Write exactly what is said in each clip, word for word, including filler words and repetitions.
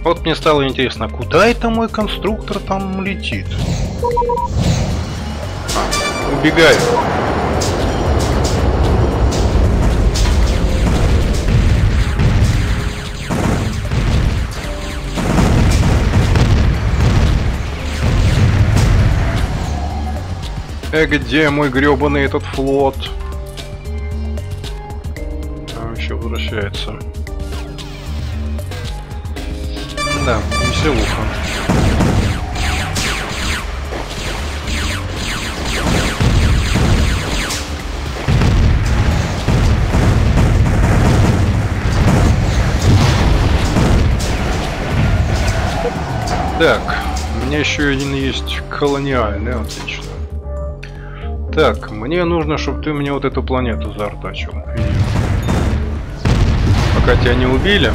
Вот мне стало интересно, куда это мой конструктор там летит? А, убегает. Э, где мой гребаный этот флот? А, еще возвращается. Да, веселуха. Так, у меня еще один есть колониальный, отлично. Так, мне нужно, чтобы ты мне вот эту планету заортачил. Пока тебя не убили.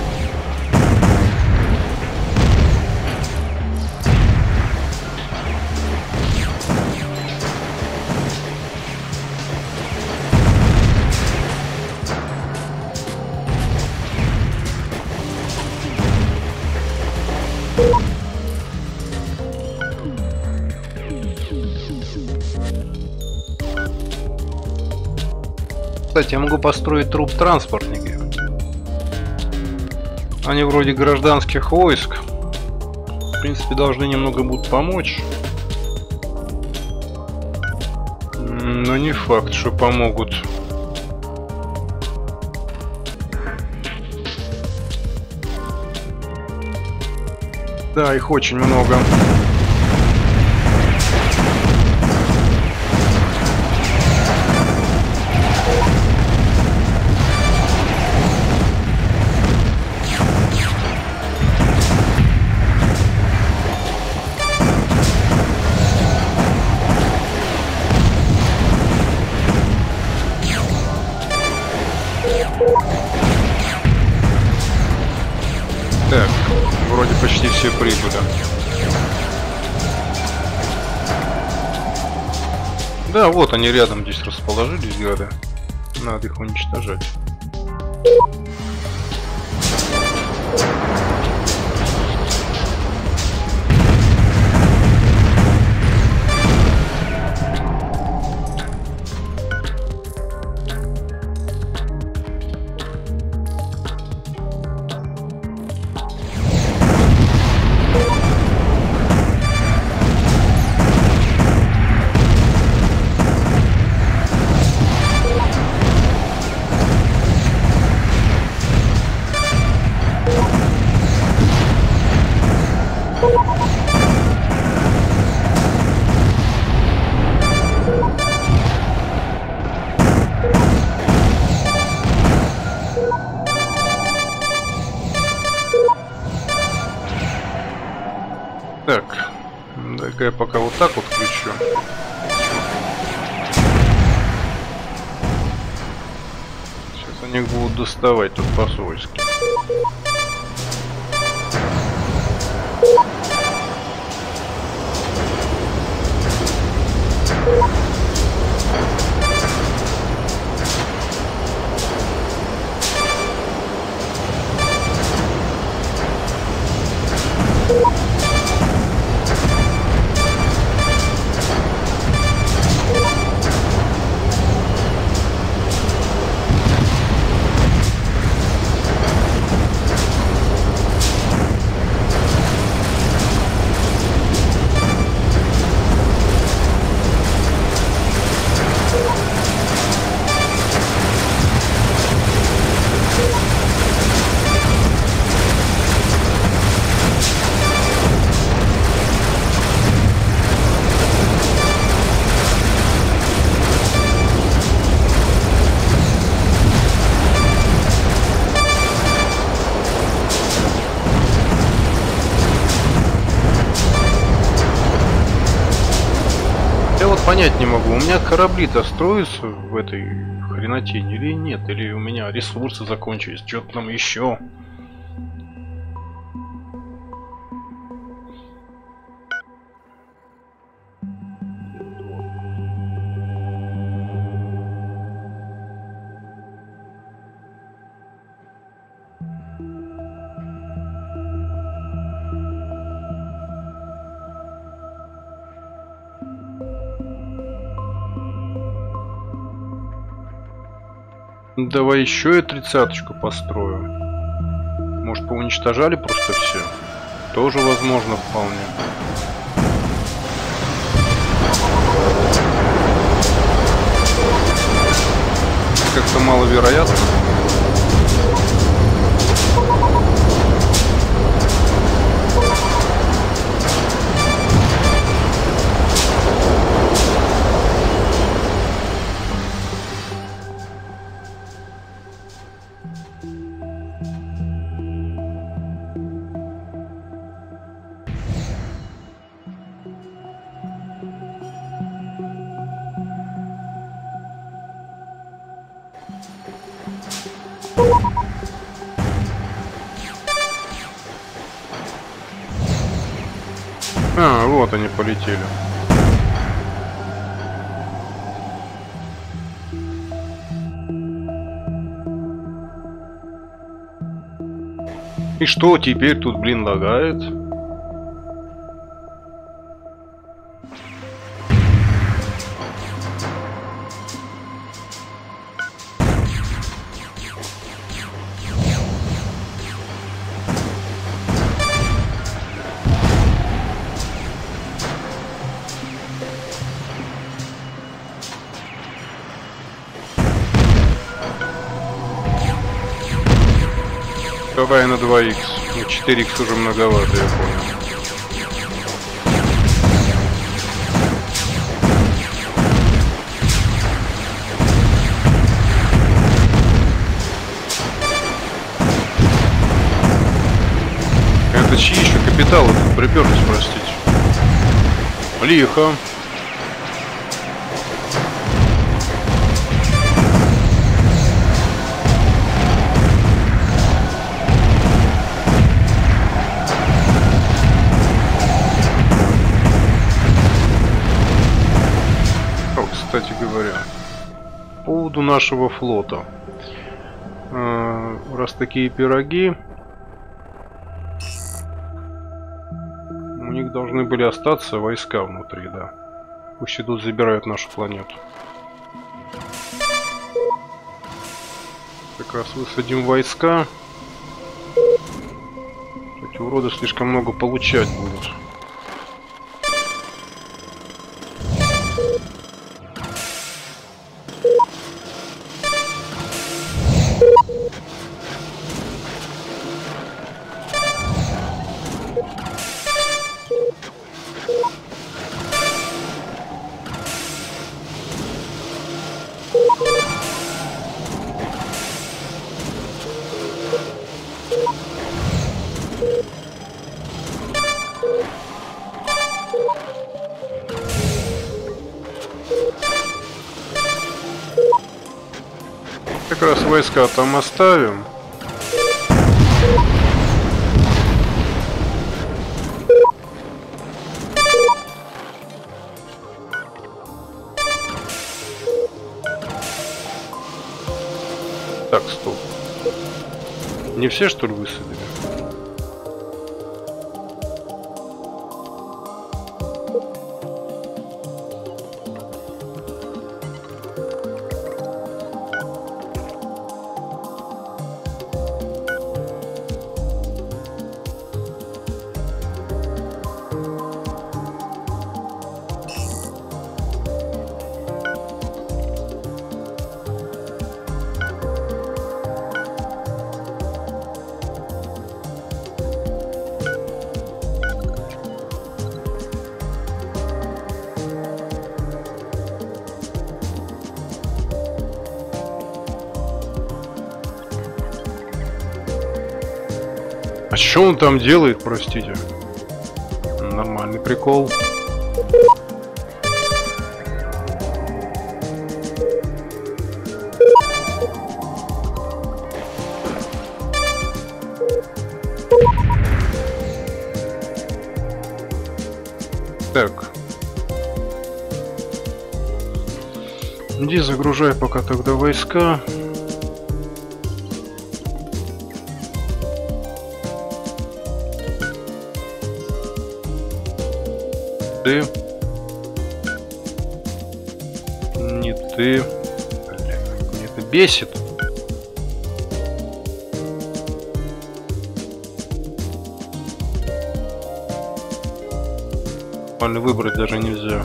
Кстати, я могу построить труп-транспортники. Они вроде гражданских войск. В принципе, должны немного будут помочь. Но не факт, что помогут. Да, их очень много. Так, вроде почти все прибыли. Да, вот они рядом здесь расположились, гады. Надо их уничтожать. Так, дай-ка я пока вот так вот включу. Сейчас они будут доставать тут по-свойски. Понять не могу, у меня корабли-то строятся в этой хренотени или нет, или у меня ресурсы закончились, что-то там еще. Давай еще и тридцаточку построю. Может, поуничтожали просто все? Тоже возможно вполне. Как-то маловероятно. А, вот они полетели. И что теперь тут, блин, лагает? Давай на два икс. Ну, четыре икс уже многовато, я понял. Это чьи еще капиталы тут приперлись, простите? Лихо. Кстати говоря, по поводу нашего флота. Э, раз такие пироги, у них должны были остаться войска внутри, да. Пусть идут, забирают нашу планету. Как раз высадим войска. Эти уроды слишком много получать будут. Как раз войска там оставим. Так, стоп. Не все, что ли, высадили? А что он там делает, простите? Нормальный прикол. Так. Иди загружай пока тогда войска. Ты. Не ты. Блин, мне это бесит. нормально выбрать даже нельзя.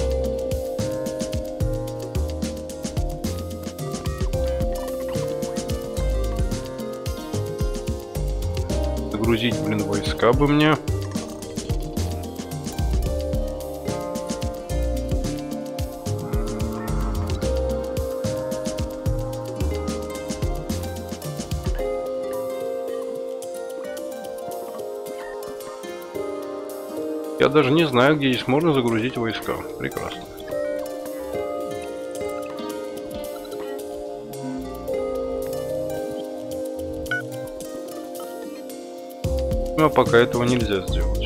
Загрузить, блин, войска бы мне. Я даже не знаю, где здесь можно загрузить войска. Прекрасно. Но пока этого нельзя сделать.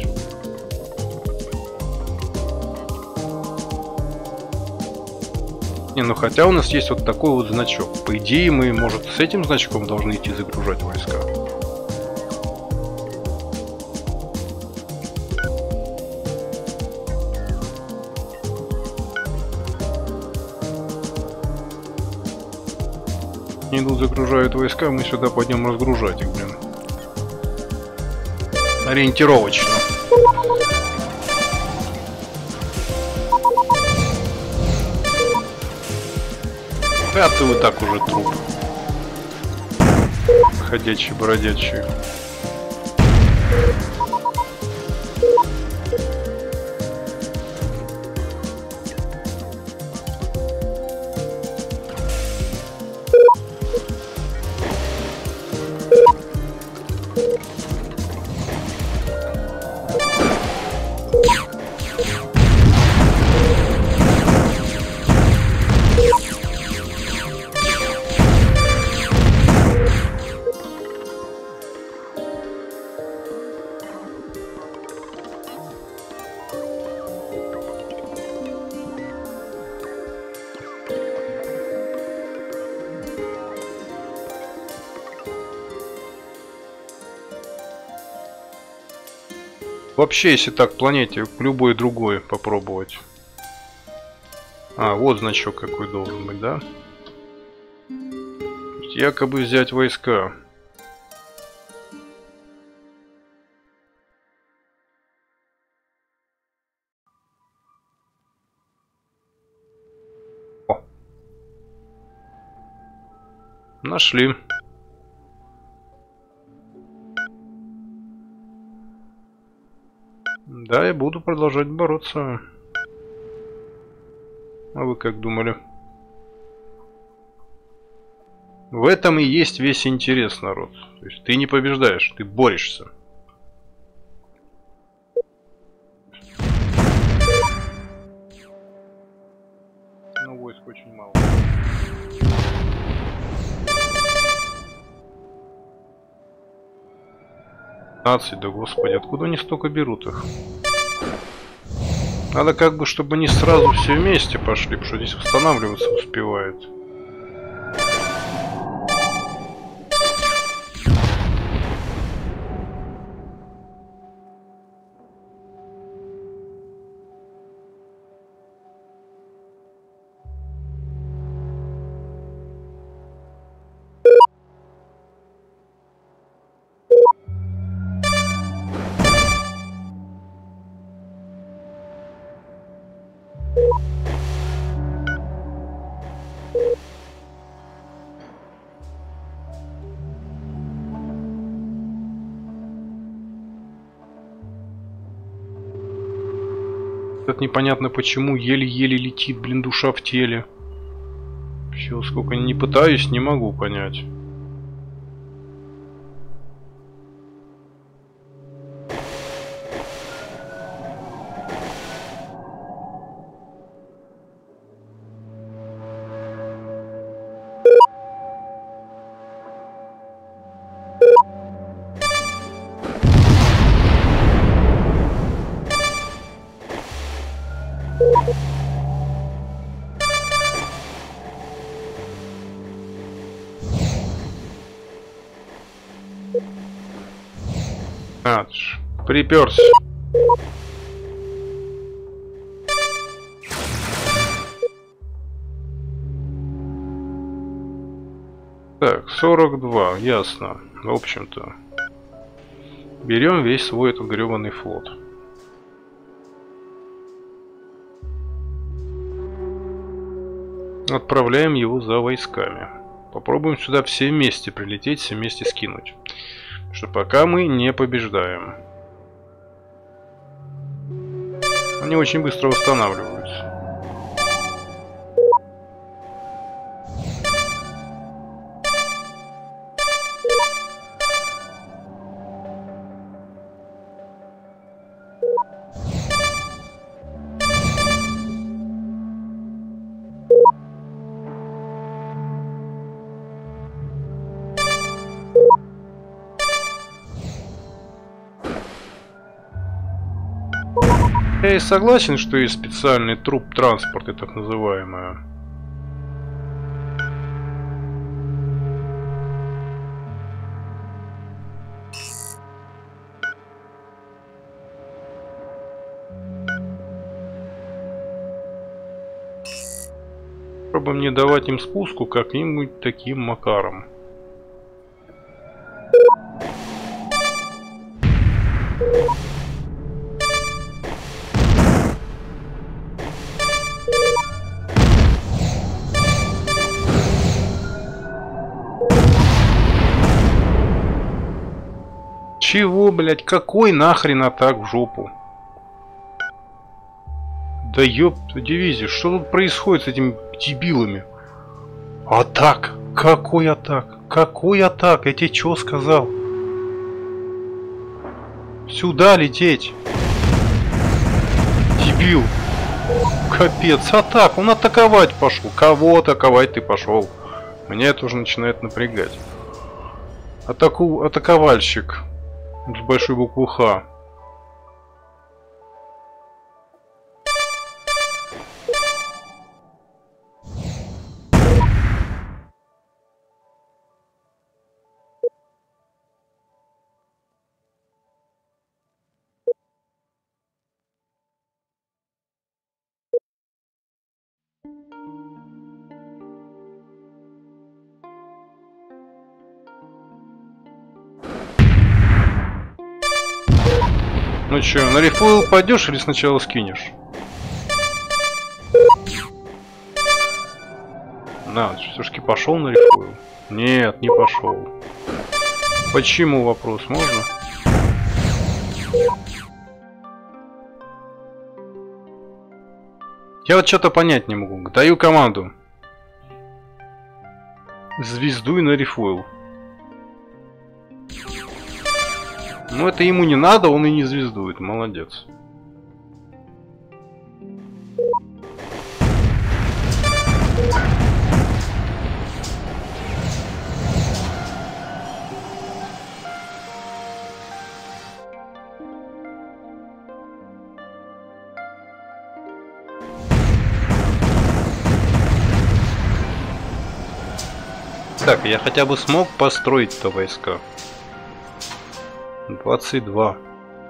Не, ну хотя у нас есть вот такой вот значок. По идее, мы, может, с этим значком должны идти загружать войска. Они идут, загружают войска, мы сюда пойдем разгружать их, блин. Ориентировочно. Да ты вот так уже труп. Ходячий, бродячий. Вообще, если так, планете, любой другой попробовать. А, вот значок какой должен быть, да? Якобы взять войска. О. Нашли. Да, я буду продолжать бороться. А вы как думали? В этом и есть весь интерес, народ. То есть ты не побеждаешь, ты борешься. Но войск очень мало. пятнадцать, да господи, откуда они столько берут их? Надо как бы, чтобы они сразу все вместе пошли, потому что здесь восстанавливаться успевает. Это непонятно почему, еле-еле летит, блин, душа в теле. Все, сколько не пытаюсь, не могу понять. А, приперся. Так, сорок два, ясно. В общем-то, берем весь свой этот гребаный флот. Отправляем его за войсками. Попробуем сюда все вместе прилететь, все вместе скинуть. Потому что пока мы не побеждаем. Они очень быстро восстанавливаются. Я и согласен, что есть специальный труп транспорта, так называемая. Попробуем не давать им спуску каким-нибудь таким макаром. Чего, блядь, какой нахрен атак в жопу? Да ёпта дивизия, что тут происходит с этими дебилами? Атак! Какой атак? Какой атак? Я тебе чё сказал? Сюда лететь! Дебил! Капец, атак! Он атаковать пошел! Кого атаковать ты пошел? Меня это уже начинает напрягать. Атаку... Атаковальщик. С большой буквы Х. Ну чё, на рефуэл пойдешь или сначала скинешь? На, все-таки пошел на рефуэл? Нет, не пошел. Почему, вопрос можно? Я вот что-то понять не могу. Даю команду. Звездуй на рефуэл. Но это ему не надо, он и не звездует. Молодец. Так, я хотя бы смог построить-то войска. двадцать два.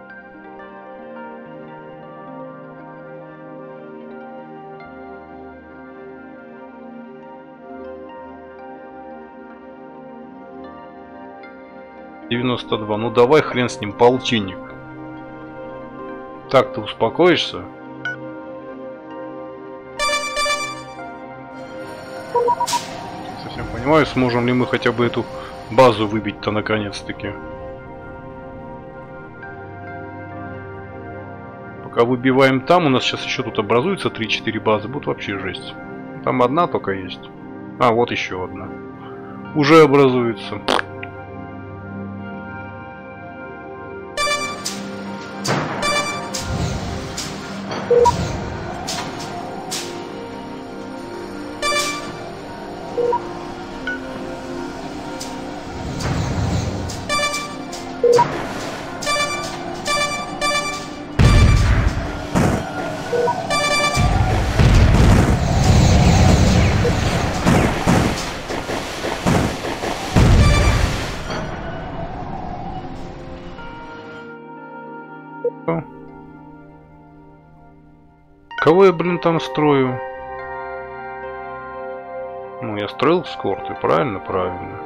девяносто два. Ну давай хрен с ним, полтинник. Так, ты успокоишься? Не совсем понимаю, сможем ли мы хотя бы эту базу выбить-то наконец-таки. Пока выбиваем там, у нас сейчас еще тут образуется три-четыре базы, будет вообще жесть. Там одна только есть. А, вот еще одна. Уже образуется. Кого я, блин, там строю? Ну, я строил скорты, правильно? Правильно.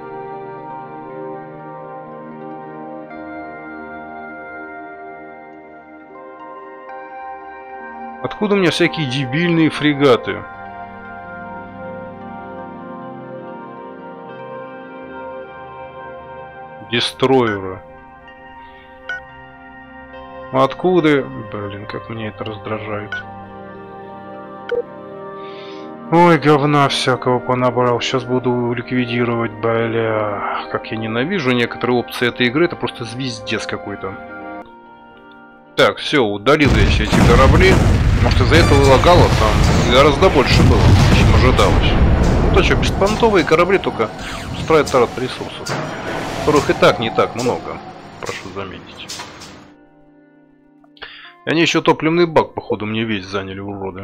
Откуда у меня всякие дебильные фрегаты? Дестройеры. Откуда? Блин, как меня это раздражает. Ой, говна всякого понабрал. Сейчас буду ликвидировать, бля. Как я ненавижу некоторые опции этой игры. Это просто звездец какой-то. Так, все, удалил я все эти корабли. Может, из-за этого лагало там гораздо больше было, чем ожидалось. Ну то что, беспонтовые корабли только устраивают тарат ресурсов, которых и так не так много, прошу заметить. И они еще топливный бак, походу, мне весь заняли, уроды.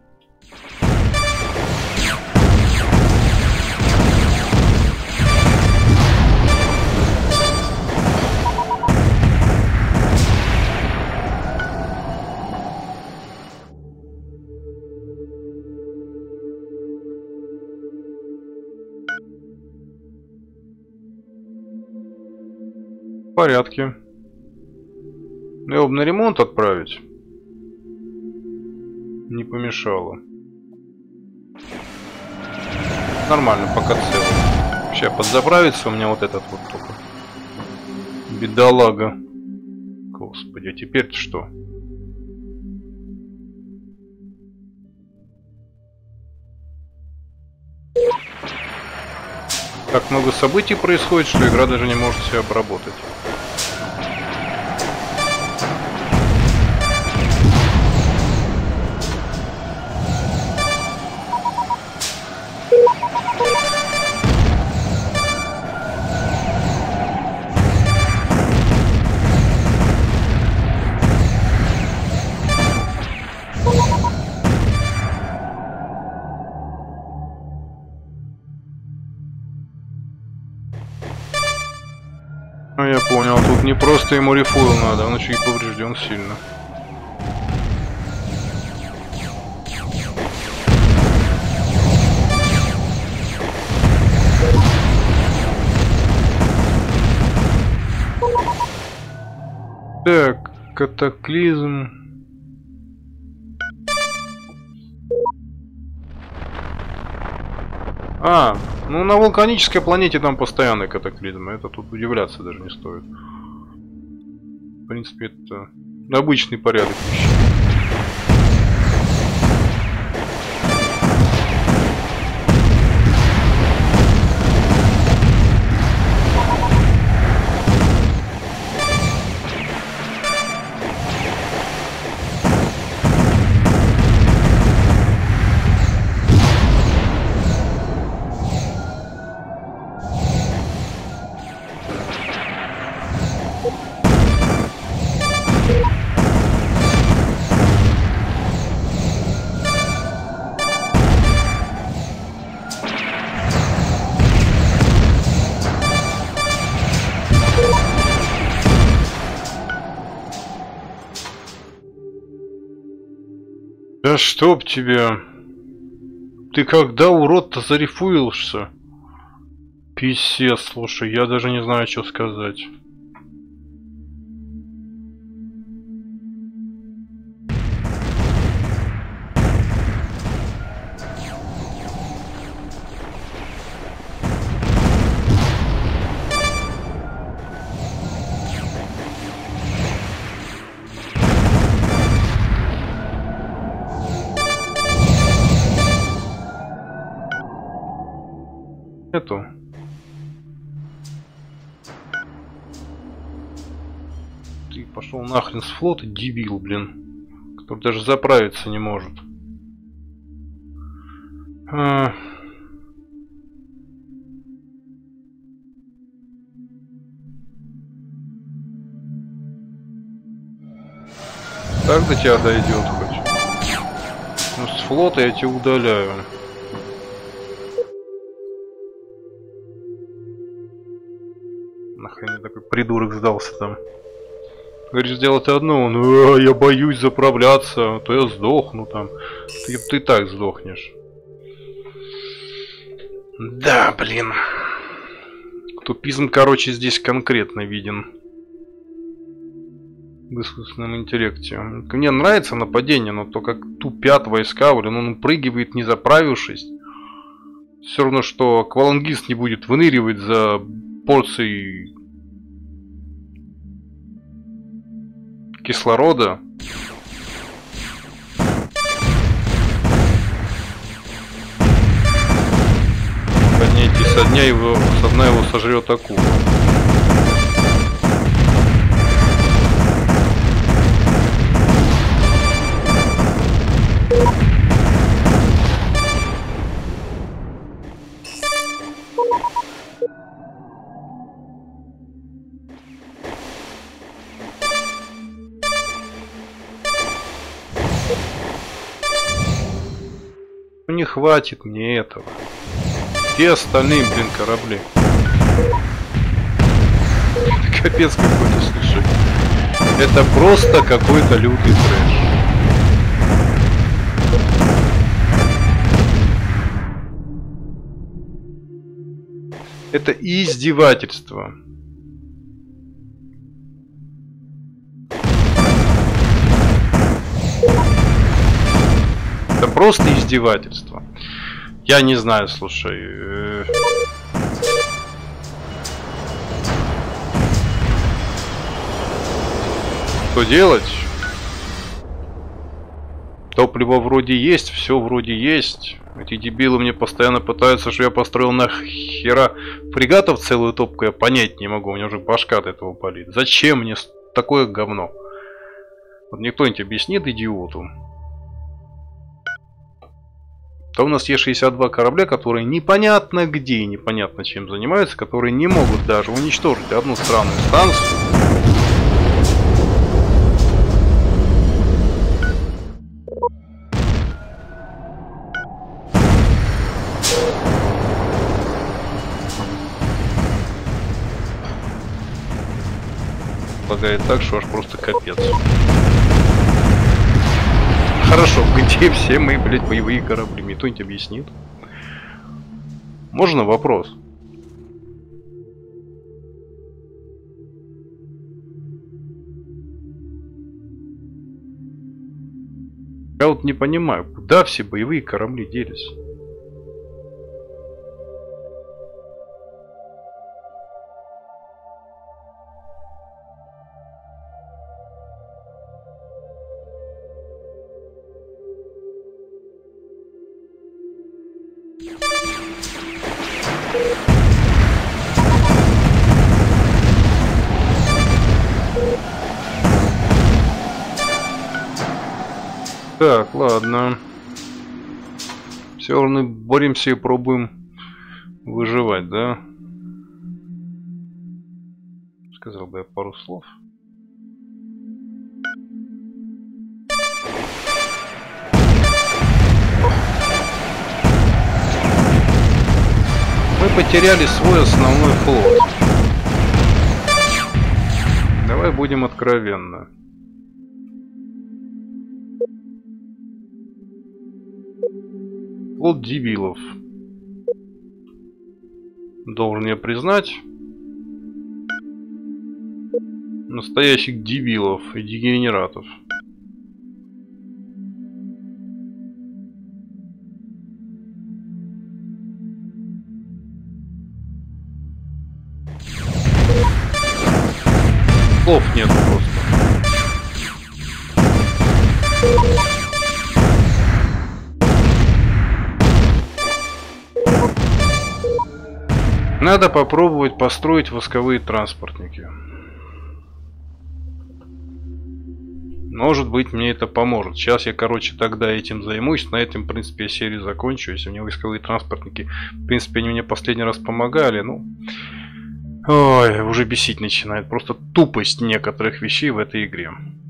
В порядке. Его бы на ремонт отправить не помешало. Нормально, пока целый. Сейчас подзаправится у меня вот этот вот только. Бедолага. Господи, а теперь-то что? Так много событий происходит, что игра даже не может себя обработать. Ну я понял, тут не просто ему рефуил надо, он еще и поврежден сильно. Так, катаклизм. А, ну на вулканической планете там постоянный катаклизм. Это тут удивляться даже не стоит. В принципе, это обычный порядок вещей. Да чтоб тебя! Ты когда, урод-то, зарефуился? Писец, слушай, я даже не знаю, что сказать. Эту. Ты пошел нахрен с флота, дебил, блин. Который даже заправиться не может. А... Так до тебя дойдет хоть. Ну, с флота я тебя удаляю. Нахрен я такой придурок сдался там. Говоришь, сделать одно, ну а, я боюсь заправляться, а то я сдохну там. Ты, ты так сдохнешь. Да, блин. Тупизм, короче, здесь конкретно виден. В искусственном интеллекте. Мне нравится нападение, но то, как тупят войска, блин, он упрыгивает, не заправившись. Все равно, что аквалангист не будет выныривать за порцией кислорода. Подняйте со дня его, со дна его сожрет акула. Ну не хватит мне этого. Где остальные, блин, корабли? Капец какой-то, слушай. Это просто какой-то лютый трэш. Это издевательство. Это просто издевательство. Я не знаю, слушай. Что делать? Топливо вроде есть, все вроде есть. Эти дебилы мне постоянно пытаются, что я построил нахера фрегатов целую топку, я понять не могу, у меня уже башка от этого болит. Зачем мне такое говно? Вот мне кто-нибудь объяснит, идиоту. То у нас есть шестьдесят два корабля, которые непонятно где и непонятно чем занимаются, которые не могут даже уничтожить одну странную станцию. Лагает так, что аж просто капец. Хорошо, где все мои, блядь, боевые корабли? Мне кто-нибудь объяснит? Можно вопрос? Я вот не понимаю, куда все боевые корабли делись? Так, ладно. Все равно боремся и пробуем выживать, да? Сказал бы я пару слов. Мы потеряли свой основной флот. Давай будем откровенны. Флот дебилов. Должен я признать. Настоящих дебилов и дегенератов. Слов нет просто. Надо попробовать построить восковые транспортники. Может быть, мне это поможет. Сейчас я, короче, тогда этим займусь. На этом, в принципе, я серию закончу. Если у меня восковые транспортники, в принципе, они мне последний раз помогали. Ну, ой, уже бесить начинает. Просто тупость некоторых вещей в этой игре.